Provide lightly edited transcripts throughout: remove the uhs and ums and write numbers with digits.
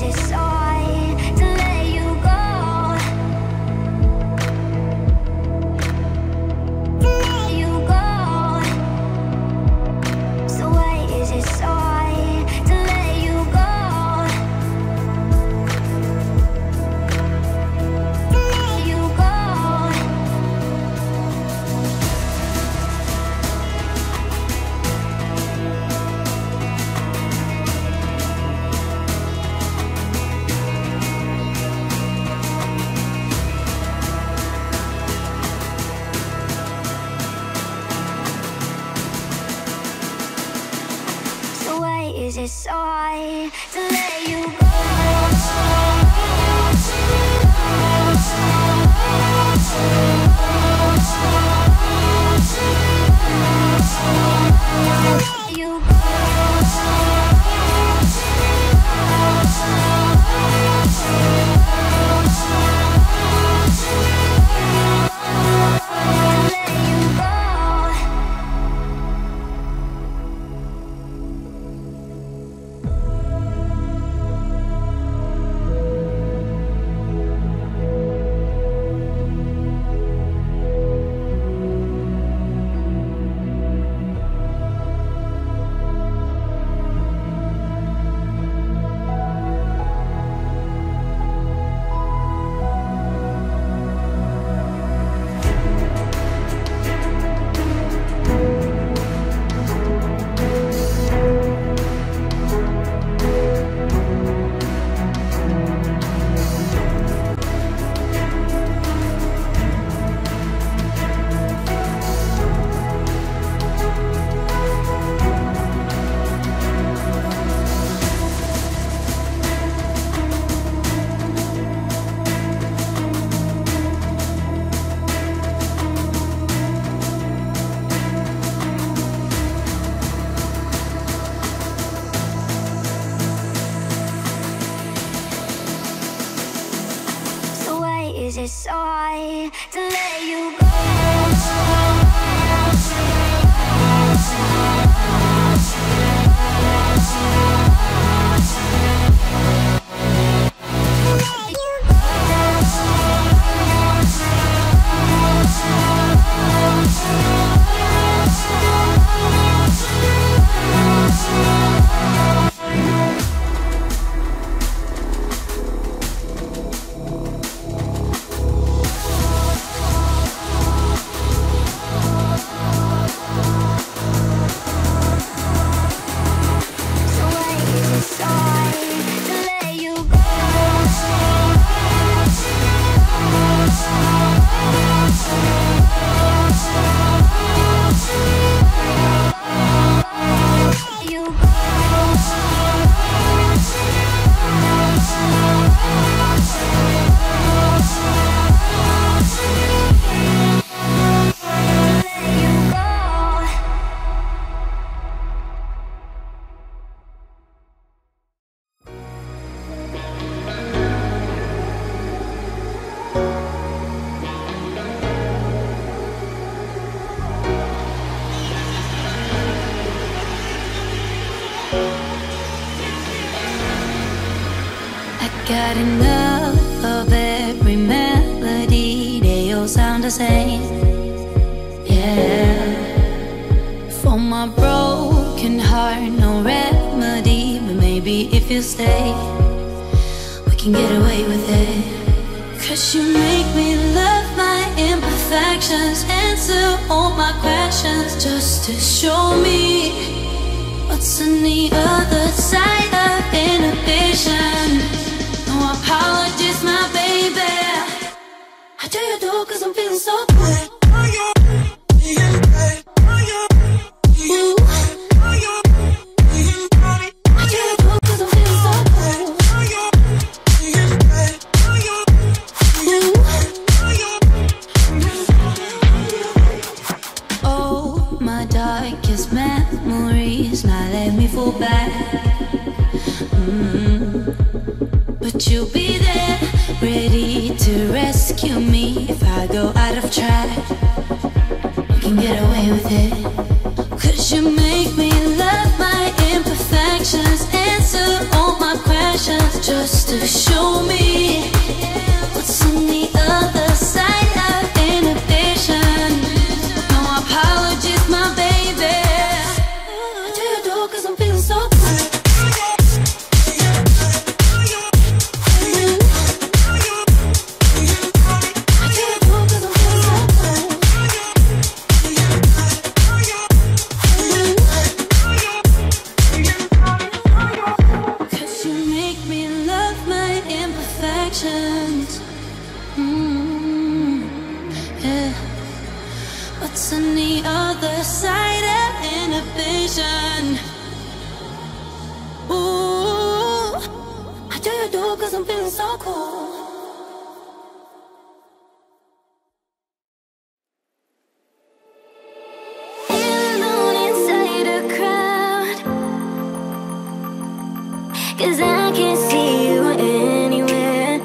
Is it so hard to let you go? Let you go. Is it so hard to let you go? Got enough of every melody, they all sound the same. Yeah, for my broken heart, no remedy. But maybe if you stay, we can get away with it. 'Cause you make me love my imperfections, answer all my questions, just to show me what's on the other side of inhibition. No apologies, my baby. How do you do? 'Cause I'm feeling so good. Darkest memories now let me fall back. But you'll be there, ready to rescue me if I go out of track. You can get away with it. 'Cause you make me love my imperfections, answer all my questions, just what's on the other side of inhibition. Ooh, I do you do 'cause I'm feeling so cool. Cause I can't see you anywhere.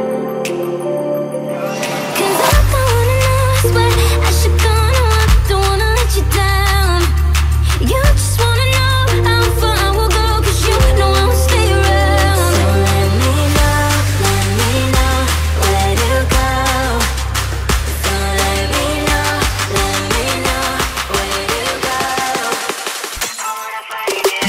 Cause I don't wanna know, I swear I should go, no, I don't wanna let you down. You just wanna know how far I will go, 'cause you know I will stay around. So let me know where to go. So let me know where to go. I wanna find you.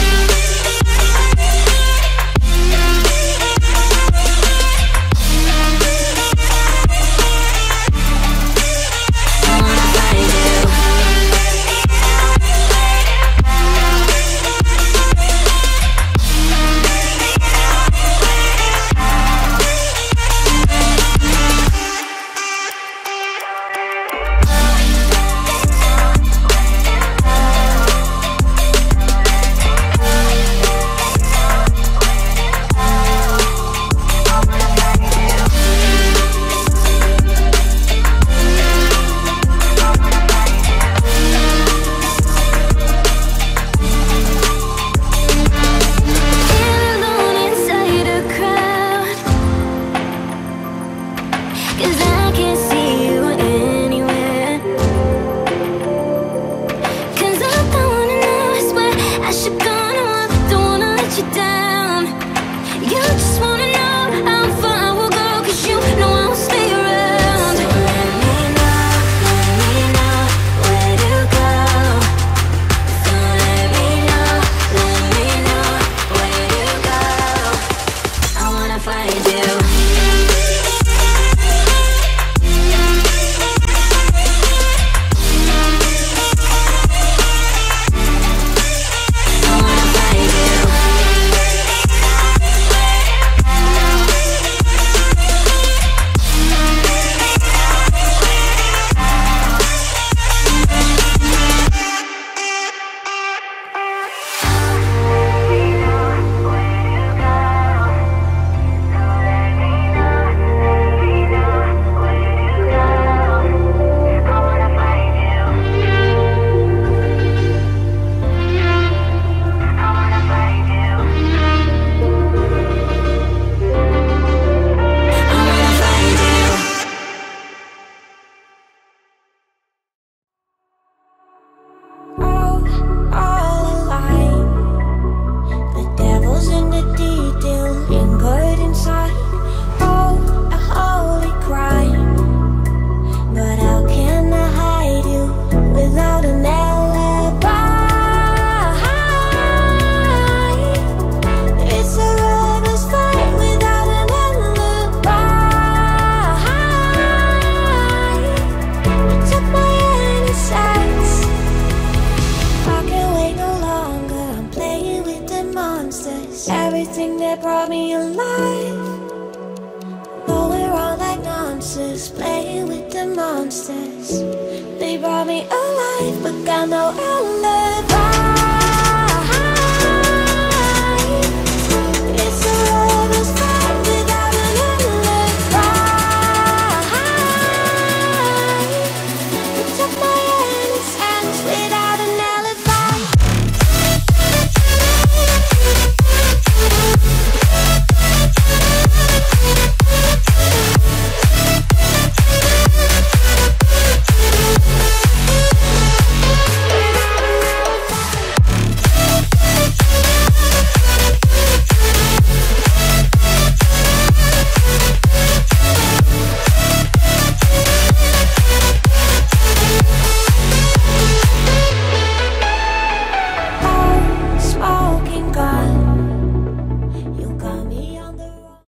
Everything that brought me alive, though we're all like monsters, playing with the monsters. They brought me alive, but got no outlet.